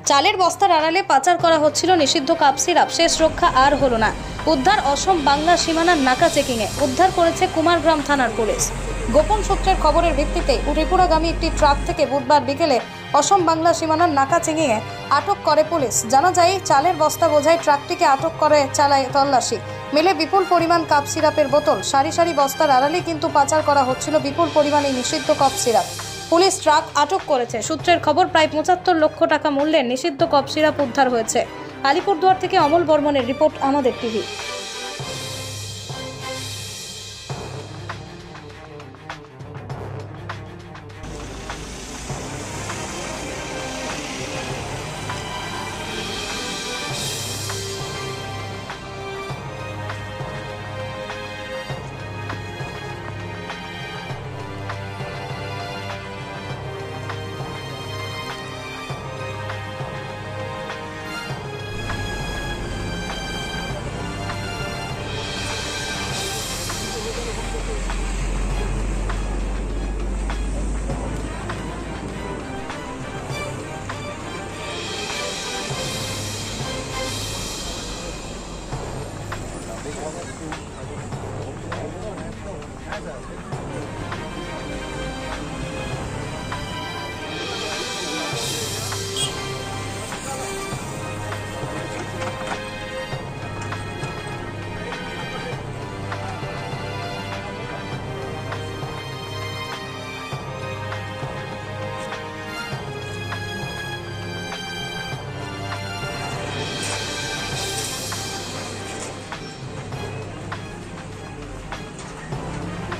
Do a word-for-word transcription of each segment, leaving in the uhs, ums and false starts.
চালের বস্তার আড়ালে পাচার করা হচ্ছিল নিষিদ্ধ কাপ সিরাপ। শেষ রক্ষা আর হলো না। উদ্ধার অসম বাংলা সীমানার নাকা চেকিংয়ে। উদ্ধার করেছে কুমারগ্রাম থানার পুলিশ। গোপন সূত্রের খবরের ভিত্তিতে ত্রিপুরাগামী একটি ট্রাক থেকে বুধবার বিকেলে অসম বাংলা সীমানার নাকা চেকিংয়ে আটক করে পুলিশ। জানা যায়, চালের বস্তা বোঝাই ট্রাকটিকে আটক করে চালায় তল্লাশি। মেলে বিপুল পরিমাণ কাপ সিরাপের বোতল। সারি সারি বস্তার আড়ালে কিন্তু পাচার করা হচ্ছিল বিপুল পরিমাণে নিষিদ্ধ কাপ সিরাপ। পুলিশ ট্রাক আটক করেছে। সূত্রের খবর, প্রায় পঁচাত্তর লক্ষ টাকা মূল্যের নিষিদ্ধ কাপ সিরাপ উদ্ধার হয়েছে। আলিপুরদুয়ার থেকে অমল বর্মনের রিপোর্ট, আমাদের টিভি।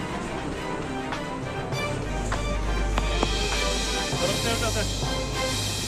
Gracias.